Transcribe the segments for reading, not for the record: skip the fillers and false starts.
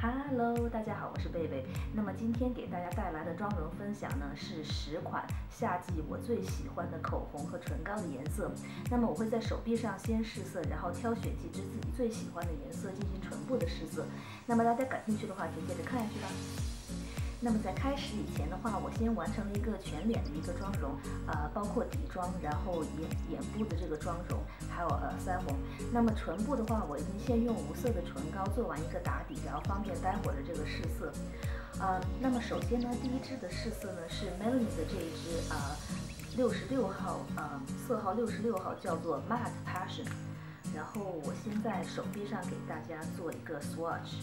Hello， 大家好，我是贝贝。那么今天给大家带来的妆容分享呢，是10款夏季我最喜欢的口红和唇膏的颜色。那么我会在手臂上先试色，然后挑选几支自己最喜欢的颜色进行唇部的试色。那么大家感兴趣的话，就接着看下去吧。那么在开始以前的话，我先完成了一个全脸的一个妆容，包括底妆，然后眼部的这个妆容，还有腮红。那么唇部的话，我已经先用无色的唇膏做完一个打底，然后方便待会儿的这个试色。那么首先呢，第一支的试色呢是 Melanie 的这一支66号，色号66号，叫做 Matte Passion。然后我先在手臂上给大家做一个 swatch。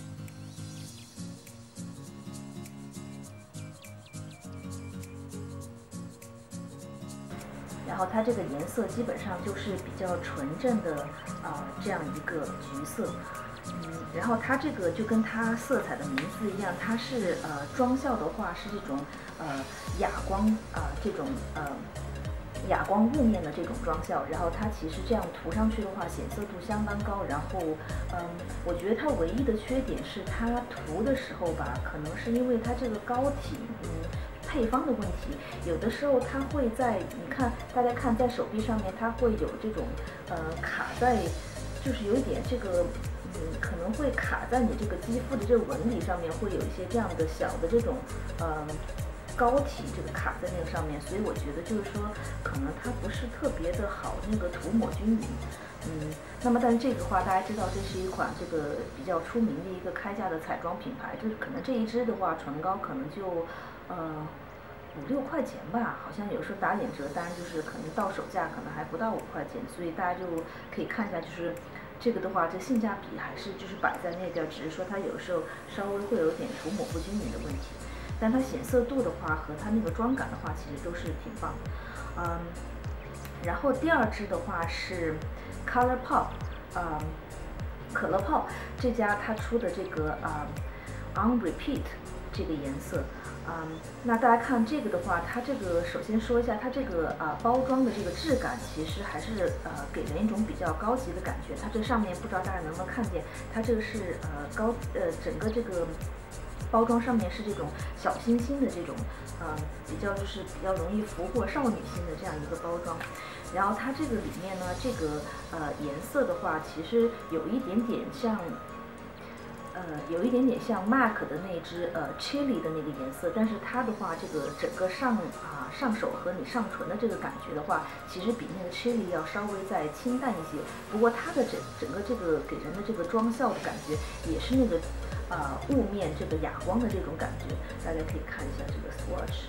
然后它这个颜色基本上就是比较纯正的这样一个橘色，然后它这个就跟它色彩的名字一样，它是妆效的话是这种哑光这种哑光雾面的这种妆效，然后它其实这样涂上去的话显色度相当高，然后我觉得它唯一的缺点是它涂的时候吧，可能是因为它这个膏体配方的问题，有的时候它会在你看大家看在手臂上面，它会有这种卡在，就是有一点这个可能会卡在你这个肌肤的这个纹理上面，会有一些这样的小的这种膏体这个卡在那个上面，所以我觉得就是说可能它不是特别的好那个涂抹均匀。那么但是这个话大家知道，这是一款这个比较出名的一个开价的彩妆品牌，就是可能这一支的话唇膏可能就5、6块钱吧，好像有时候打点折单就是可能到手价可能还不到5块钱，所以大家就可以看一下，就是这个的话，这性价比还是就是摆在那边，只是说它有时候稍微会有点涂抹不均匀的问题，但它显色度的话和它那个妆感的话，其实都是挺棒的。然后第二支的话是 ColourPop， 可乐泡这家它出的这个On Repeat 这个颜色。那大家看这个的话，它这个首先说一下，它这个包装的这个质感其实还是给人一种比较高级的感觉。它这上面不知道大家能不能看见，它这个是整个这个包装上面是这种小星星的这种比较容易俘获少女心的这样一个包装。然后它这个里面呢，这个颜色的话，其实有一点点像。像 MAC 的那支Chili 的那个颜色，但是它的话，这个整个上手和你上唇的这个感觉的话，其实比那个 Chili 要稍微再清淡一些。不过它的整个这个给人的这个妆效的感觉，也是那个雾面这个哑光的这种感觉。大家可以看一下这个 swatch。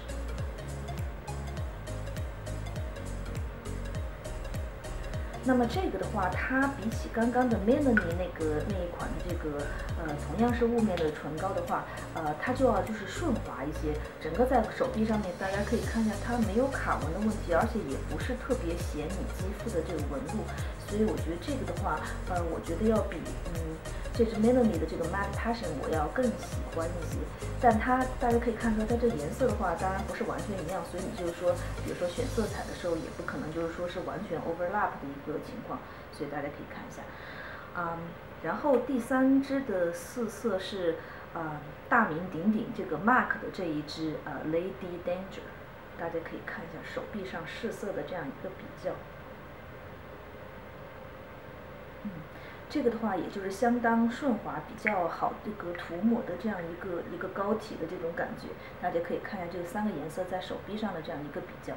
那么这个的话，它比起刚刚的 Melanie 那一款的这个同样是雾面的唇膏的话，它就是顺滑一些。整个在手臂上面，大家可以看一下，它没有卡纹的问题，而且也不是特别显你肌肤的这个纹路。所以我觉得这个的话，我觉得要比这支 Melanie 的这个 Matte Passion 我要更喜欢一些。但大家可以看出，它这个颜色的话，当然不是完全一样，所以你就是说，比如说选色彩的时候，也不可能就是说是完全 overlap 的一个情况，所以大家可以看一下。然后第三支的试色是大名鼎鼎这个 MAC 的这一支Lady Danger， 大家可以看一下手臂上试色的这样一个比较。这个的话，也就是相当顺滑，比较好这个涂抹的这样一个膏体的这种感觉。大家可以看一下这3个颜色在手臂上的这样一个比较。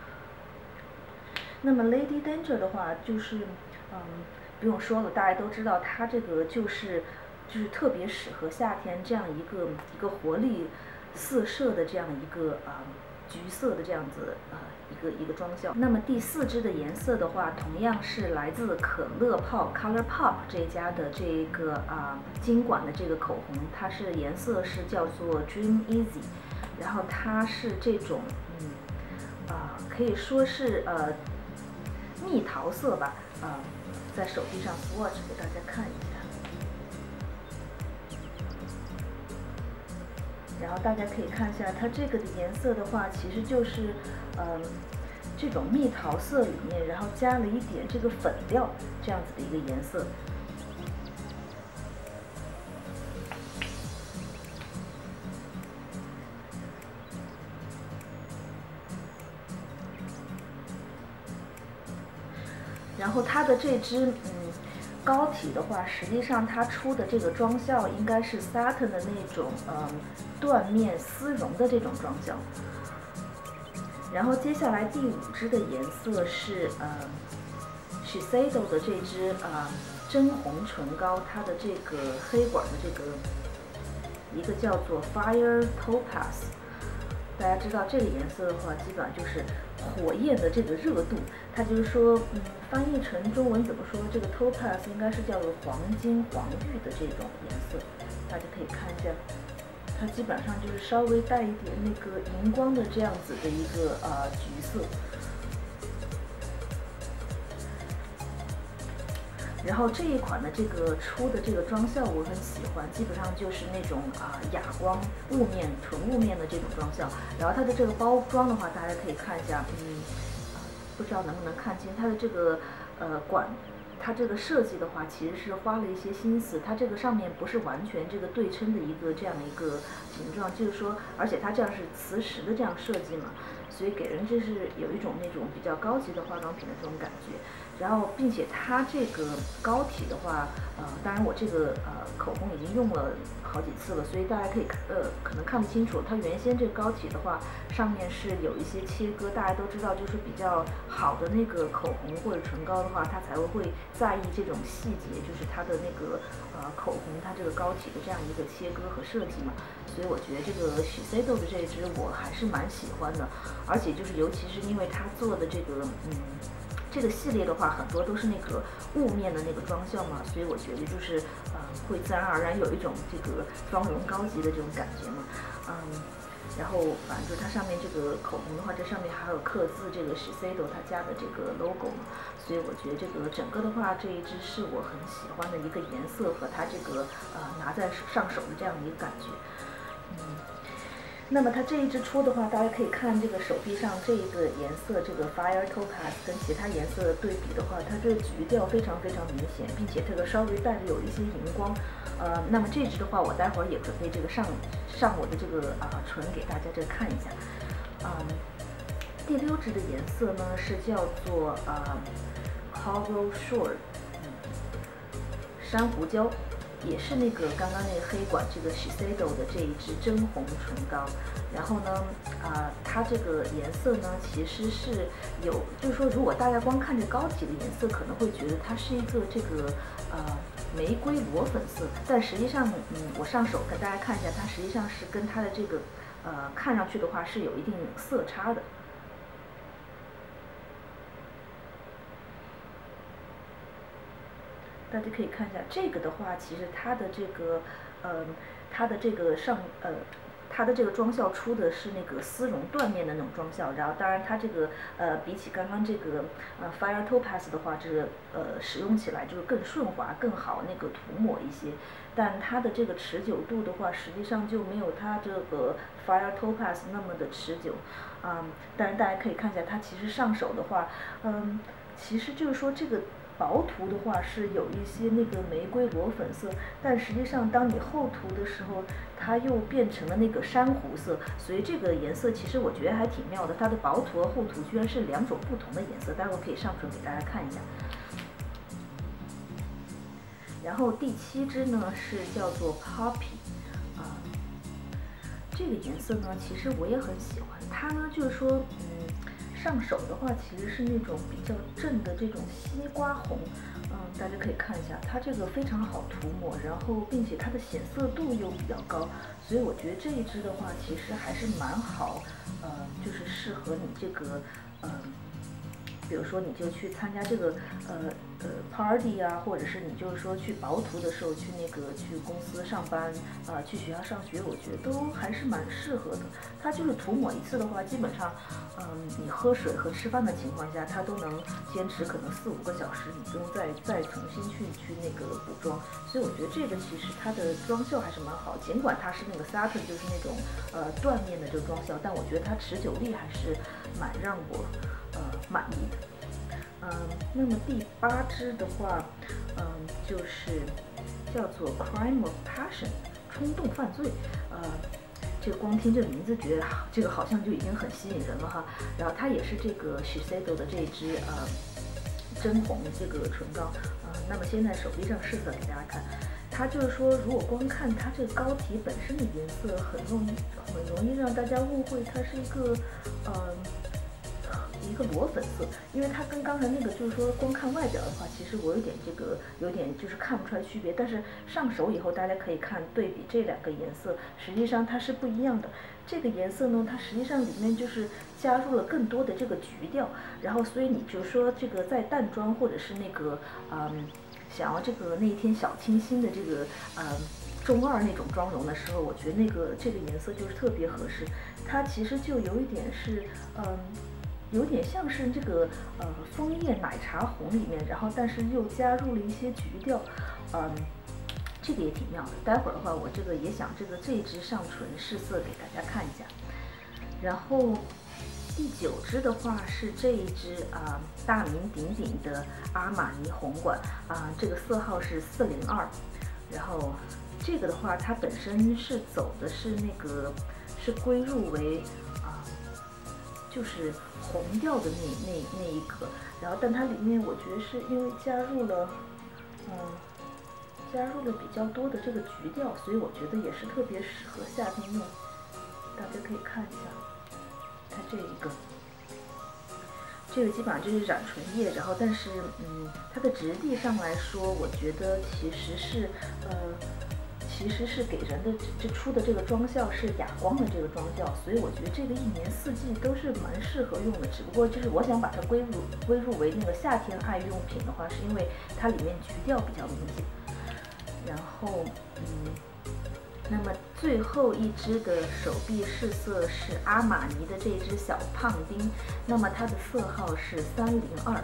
那么 Lady Danger 的话，就是不用说了，大家都知道它这个就是特别适合夏天这样一个活力四射的这样一个橘色的这样子一个妆效。那么第4支的颜色的话，同样是来自可乐泡 ColourPop 这家的这个金管的这个口红，它是颜色是叫做 Dream Easy， 然后它是这种可以说是蜜桃色吧，在手臂上 swatch 给大家看一下。然后大家可以看一下，它这个的颜色的话，其实就是这种蜜桃色里面，然后加了一点这个粉调这样子的一个颜色。 然后它的这支膏体的话，实际上它出的这个妆效应该是 Satin 的那种缎面丝绒的这种妆效。然后接下来第5支的颜色是Shiseido 的这支真红唇膏，它的这个黑管的这个一个叫做 Fire Topaz。大家知道这个颜色的话，基本上就是火焰的这个热度。它就是说，翻译成中文怎么说？这个 Topaz 应该是叫做黄金、黄玉的这种颜色。大家可以看一下，它基本上就是稍微带一点那个荧光的这样子的一个橘色。然后这一款的这个出的这个妆效我很喜欢，基本上就是那种哑光雾面、纯雾面的这种妆效。然后它的这个包装的话，大家可以看一下，不知道能不能看清它的这个管。它这个设计的话，其实是花了一些心思。它这个上面不是完全这个对称的一个这样的一个形状，就是说，而且它这样是磁石的这样设计嘛，所以给人就是有一种那种比较高级的化妆品的这种感觉。然后，并且它这个膏体的话，当然我这个口红已经用了好几次了，所以大家可以可能看不清楚。它原先这个膏体的话，上面是有一些切割。大家都知道，就是比较好的那个口红或者唇膏的话，它才会在意这种细节，就是它的那个口红它这个膏体的这样一个切割和设计嘛。所以我觉得这个 Shiseido 的这一支我还是蛮喜欢的，而且就是尤其是因为它做的这个这个系列的话，很多都是那个雾面的那个妆效嘛，所以我觉得就是会自然而然有一种这个妆容高级的这种感觉嘛，然后反正就它上面这个口红的话，这上面还有刻字这个 Shiseido 它家的这个 logo 嘛，所以我觉得这个整个的话，这一支是我很喜欢的一个颜色和它这个拿在上手的这样的一个感觉，那么它这一支出的话，大家可以看这个手臂上这一个颜色，这个 Fire Topaz 跟其他颜色的对比的话，它这个橘调非常非常明显，并且这个稍微带着有一些荧光。那么这支的话，我待会儿也准备这个上我的这个唇给大家这看一下。第6支的颜色呢是叫做Coral Shore，珊瑚礁。也是那个刚刚那个黑管这个 Shiseido 的这一支真红唇膏，然后呢，它这个颜色呢其实是有，就是说如果大家光看这膏体的颜色，可能会觉得它是一个这个玫瑰裸粉色，但实际上，我上手给大家看一下，它实际上是跟它的这个看上去的话是有一定色差的。大家可以看一下，这个的话，其实它的这个，它的这个它的这个妆效出的是那个丝绒缎面的那种妆效，然后当然它这个比起刚刚这个Fire Topaz 的话，这个使用起来就是更顺滑、更好那个涂抹一些，但它的这个持久度的话，实际上就没有它这个 Fire Topaz 那么的持久，当然大家可以看一下，它其实上手的话，其实就是说这个。薄涂的话是有一些那个玫瑰裸粉色，但实际上当你厚涂的时候，它又变成了那个珊瑚色，所以这个颜色其实我觉得还挺妙的。它的薄涂和厚涂居然是2种不同的颜色，待会儿可以上唇给大家看一下。然后第7支呢是叫做 Poppy， 这个颜色呢其实我也很喜欢，它呢就是说上手的话，其实是那种比较正的这种西瓜红，大家可以看一下，它这个非常好涂抹，然后并且它的显色度又比较高，所以我觉得这一支的话，其实还是蛮好，就是适合你这个，比如说你就去参加这个party 啊，或者是你就是说去薄涂的时候去去公司上班，去学校上学，我觉得都还是蛮适合的。它就是涂抹一次的话，基本上，你喝水和吃饭的情况下，它都能坚持可能4、5个小时，你不用再重新去那个补妆。所以我觉得这个其实它的妆效还是蛮好，尽管它是那个 Satin 就是那种缎面的这个妆效，但我觉得它持久力还是蛮让我满意的。那么第8支的话，就是叫做 Crime of Passion， 冲动犯罪。这个光听这个名字，觉得这个好像就已经很吸引人了哈。然后它也是这个 Shiseido 的这一支真真红这个唇膏那么现在手臂上试色给大家看，它就是说，如果光看它这个膏体本身的颜色，很容易让大家误会它是一个裸粉色，因为它跟刚才那个就是说光看外表的话，其实我有点就是看不出来区别，但是上手以后大家可以看对比这两个颜色，实际上它是不一样的。这个颜色呢，它实际上里面就是加入了更多的这个橘调，然后所以你就说这个在淡妆或者是那个想要这个那一天小清新的这个中二那种妆容的时候，我觉得这个颜色就是特别合适。它其实就有一点是有点像是这个枫叶奶茶红里面，然后但是又加入了一些橘调，这个也挺妙的。待会儿的话，我这个也想这一支上唇试色给大家看一下。然后第9支的话是这一支大名鼎鼎的阿玛尼红管这个色号是402，然后这个的话它本身是走的是是归入为就是红调的那一个，然后但它里面我觉得是因为加入了比较多的这个橘调，所以我觉得也是特别适合夏天用。大家可以看一下，它这个基本上就是染唇液，然后但是它的质地上来说，我觉得其实是给人的这出的这个妆效是哑光的这个妆效，所以我觉得这个一年四季都是蛮适合用的。只不过就是我想把它归入为那个夏天爱用品的话，是因为它里面橘调比较明显。然后那么最后一支的手臂试色是阿玛尼的这支小胖丁，那么它的色号是302，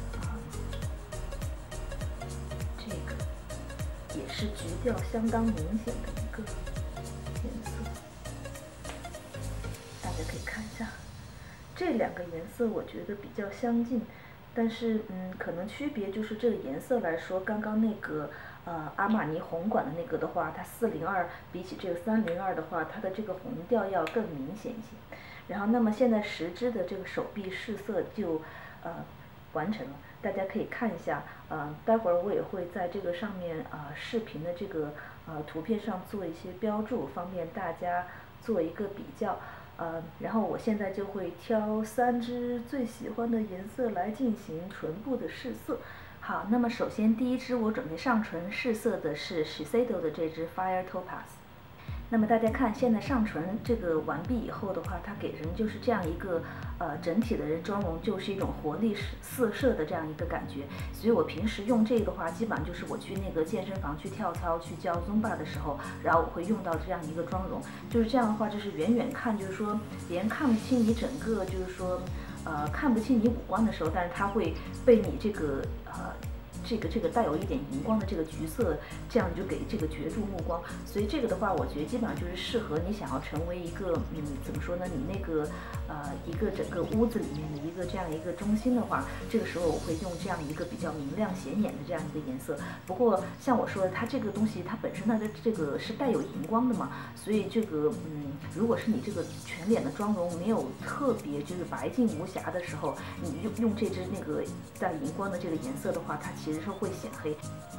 这个也是橘调相当明显的一个颜色，大家可以看一下，这两个颜色我觉得比较相近，但是可能区别就是这个颜色来说，刚刚那个阿玛尼红管的那个的话，它402比起这个302的话，它的这个红调要更明显一些。然后那么现在10支的这个手臂试色就完成了，大家可以看一下，待会儿我也会在这个上面视频的这个图片上做一些标注，方便大家做一个比较。然后我现在就会挑3支最喜欢的颜色来进行唇部的试色。好，那么首先第一支我准备上唇试色的是 Shiseido 的这支 Fire Topaz。那么大家看，现在上唇这个完毕以后的话，它给人就是这样一个整体的人妆容就是一种活力四射的这样一个感觉。所以我平时用这个的话，基本上就是我去那个健身房去跳操去教 Zumba 的时候，然后我会用到这样一个妆容。就是这样的话，就是远远看就是说别人看不清你整个就是说看不清你五官的时候，但是它会被你这个这个带有一点荧光的这个橘色，这样就给这个攫住目光。所以这个的话，我觉得基本上就是适合你想要成为一个怎么说呢？你那个一个整个屋子里面的一个这样一个中心的话，这个时候我会用这样一个比较明亮显眼的这样一个颜色。不过像我说的，它这个东西它本身它的这个是带有荧光的嘛，所以这个如果是你这个全脸的妆容没有特别就是白净无瑕的时候，你用这支那个带荧光的这个颜色的话，它其实是会显黑。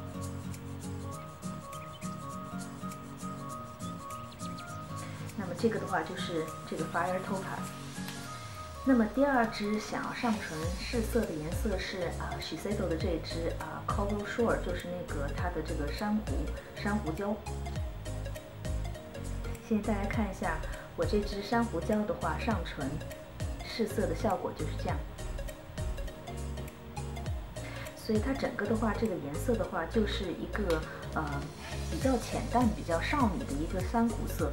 那么这个的话就是这个 Fire Topaz。那么第2支想要上唇试色的颜色是Shiseido 的这一支Coral Shore， 就是那个它的这个珊瑚礁。现在大家看一下我这支珊瑚礁的话，上唇试色的效果就是这样。所以它整个的话，这个颜色的话，就是一个比较浅淡、比较少女的一个珊瑚色。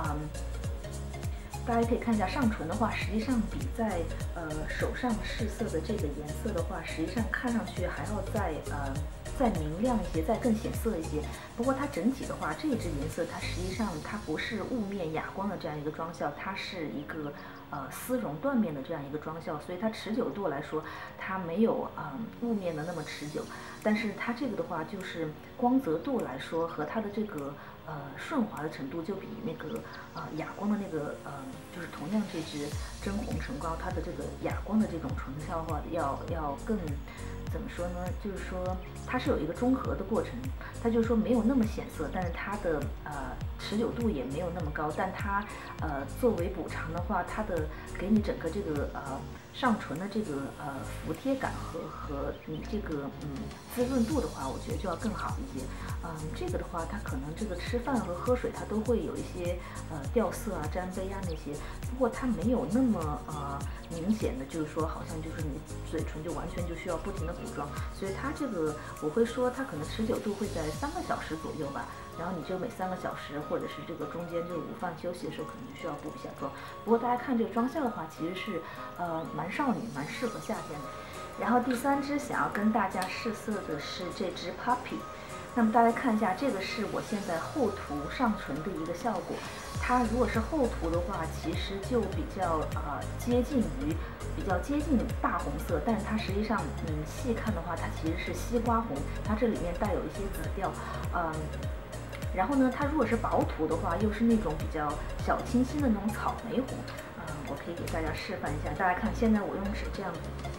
大家可以看一下上唇的话，实际上比在手上试色的这个颜色的话，实际上看上去还要再明亮一些，再更显色一些。不过它整体的话，这一支颜色它实际上它不是雾面哑光的这样一个妆效，它是一个丝绒缎面的这样一个妆效，所以它持久度来说，它没有雾面的那么持久。但是它这个的话，就是光泽度来说和它的这个顺滑的程度，就比那个哑光的那个就是同样这支真红唇膏，它的这个哑光的这种唇效的话，要更怎么说呢？就是说它是有一个中和的过程，它就是说没有那么显色，但是它的持久度也没有那么高，但它作为补偿的话，它的给你整个这个上唇的这个服帖感和你这个滋润度的话，我觉得就要更好一些。这个的话，它可能这个吃饭和喝水它都会有一些掉色啊、沾杯啊那些，不过它没有那么明显的，就是说好像就是你嘴唇就完全就需要不停的补妆，所以它这个我会说它可能持久度会在3个小时左右吧。然后你就每3个小时，或者是这个中间这个午饭休息的时候，可能就需要补一下妆。不过大家看这个妆效的话，其实是蛮少女，蛮适合夏天的。然后第3支想要跟大家试色的是这支 Puppy。那么大家看一下，这个是我现在厚涂上唇的一个效果。它如果是厚涂的话，其实就比较接近大红色，但是它实际上细看的话，它其实是西瓜红，它这里面带有一些紫调，然后呢，它如果是薄涂的话，又是那种比较小清新的那种草莓红。我可以给大家示范一下，大家看，现在我用纸这样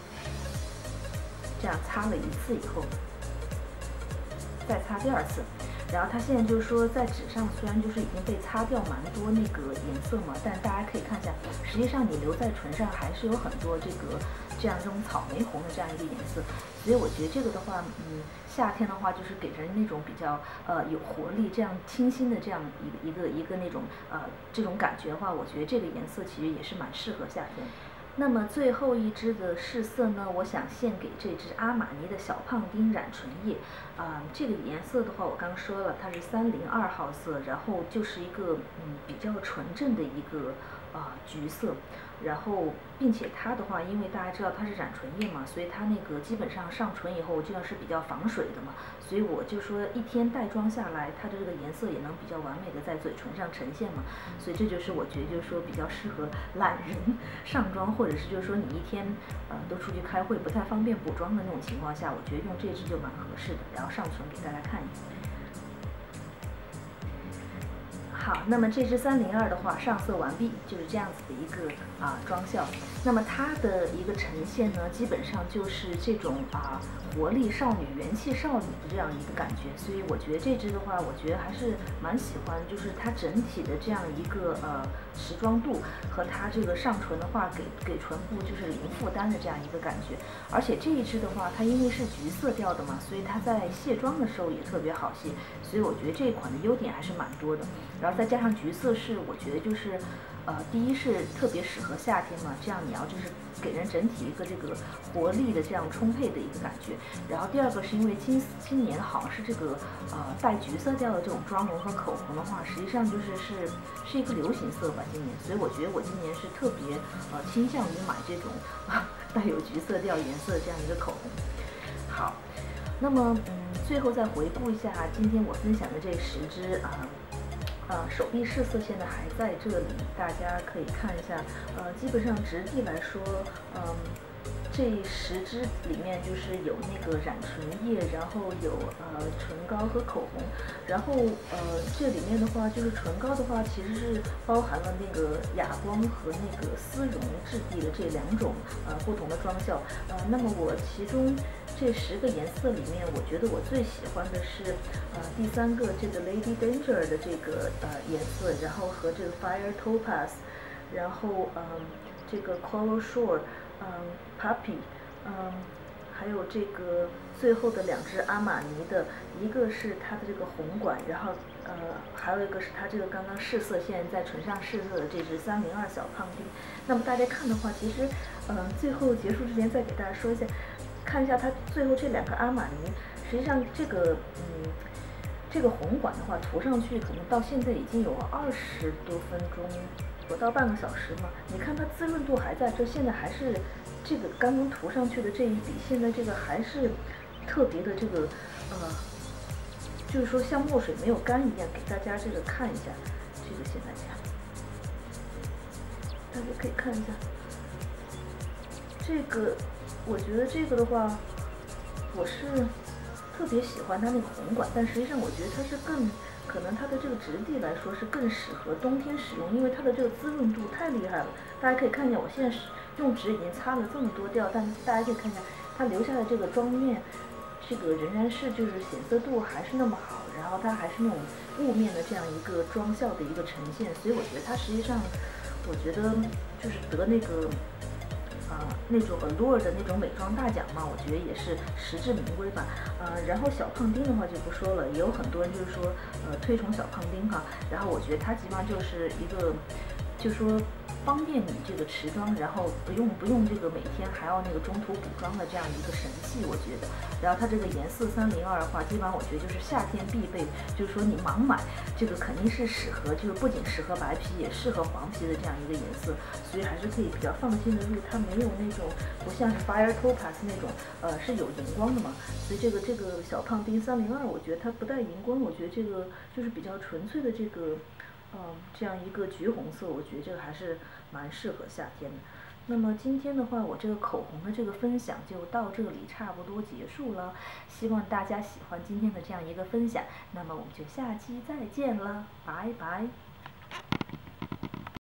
擦了1次以后，再擦第2次，然后它现在就是说在纸上虽然就是已经被擦掉蛮多那个颜色嘛，但大家可以看一下，实际上你留在唇上还是有很多这种草莓红的这样一个颜色，所以我觉得这个的话，夏天的话就是给人那种比较有活力、这样清新的这样一个那种这种感觉的话，我觉得这个颜色其实也是蛮适合夏天。那么最后一支的试色呢，我想献给这支阿玛尼的小胖丁染唇液。这个颜色的话，我刚说了，它是302号色，然后就是一个比较纯正的一个橘色。然后，并且它的话，因为大家知道它是染唇液嘛，所以它那个基本上上唇以后，这样是比较防水的嘛，所以我就说一天带妆下来，它的这个颜色也能比较完美的在嘴唇上呈现嘛，所以这就是我觉得就是说比较适合懒人上妆，或者是就是说你一天都出去开会不太方便补妆的那种情况下，我觉得用这支就蛮合适的。然后上唇给大家看一下。好，那么这支302的话，上色完毕，就是这样子的一个妆效。那么它的一个呈现呢，基本上就是这种活力少女、元气少女的这样一个感觉。所以我觉得这支的话，我觉得还是蛮喜欢，就是它整体的这样一个持妆度和它这个上唇的话，给唇部就是零负担的这样一个感觉。而且这一支的话，它因为是橘色调的嘛，所以它在卸妆的时候也特别好卸。所以我觉得这一款的优点还是蛮多的。然后再加上橘色是，我觉得就是，第一是特别适合夏天嘛，这样你要就是给人整体一个这个活力的这样充沛的一个感觉。然后第二个是因为今年好像是这个带橘色调的这种妆容和口红的话，实际上是一个流行色吧，今年。所以我觉得我今年是特别倾向于买这种带有橘色调颜色的这样一个口红。好，那么最后再回顾一下今天我分享的这10支手臂试色现在还在这里，大家可以看一下。基本上质地来说，这10支里面就是有那个染唇液，然后有唇膏和口红，然后这里面的话就是唇膏的话，其实是包含了那个哑光和那个丝绒质地的这2种不同的妆效。那么我其中这10个颜色里面，我觉得我最喜欢的是第3个这个 Lady Danger 的这个颜色，然后和这个 Fire Topaz， 然后这个 Coral Shore， Puppy， 还有这个最后的2支阿玛尼的，一个是它的这个红管，然后还有一个是它这个刚刚试色线在唇上试色的这支302小胖丁。那么大家看的话，其实最后结束之前再给大家说一下，看一下它最后这2个阿玛尼，实际上这个这个红管的话涂上去可能到现在已经有20多分钟，不到半个小时嘛。你看它滋润度还在这，现在还是这个刚刚涂上去的这一笔，现在这个还是特别的这个就是说像墨水没有干一样，给大家这个看一下，这个现在这样，大家可以看一下，这个我觉得这个的话，我是特别喜欢它那个红管，但实际上我觉得它是可能它的这个质地来说是更适合冬天使用，因为它的这个滋润度太厉害了。大家可以看见，我现在是用纸已经擦了这么多掉，但大家可以看一下， 它留下的这个妆面，这个仍然是就是显色度还是那么好，然后它还是那种雾面的这样一个妆效的一个呈现，所以我觉得它实际上，我觉得就是得那个。那种 Allure 的那种美妆大奖嘛，我觉得也是实至名归吧。然后小胖丁的话就不说了，也有很多人就是说，推崇小胖丁哈。然后我觉得它基本上就是一个，就是说方便你这个持妆，然后不用这个每天还要那个中途补妆的这样一个神器，我觉得。然后它这个颜色302的话，基本上我觉得就是夏天必备，就是说你盲买这个肯定是适合，就是不仅适合白皮，也适合黄皮的这样一个颜色，所以还是可以比较放心的入。它没有那种不像是 Fire Topaz 那种，是有荧光的嘛，所以这个小胖丁302，我觉得它不带荧光，我觉得这个就是比较纯粹的这个。这样一个橘红色，我觉得这个还是蛮适合夏天的。那么今天的话，我这个口红的这个分享就到这里差不多结束了，希望大家喜欢今天的这样一个分享。那么我们就下期再见了，拜拜。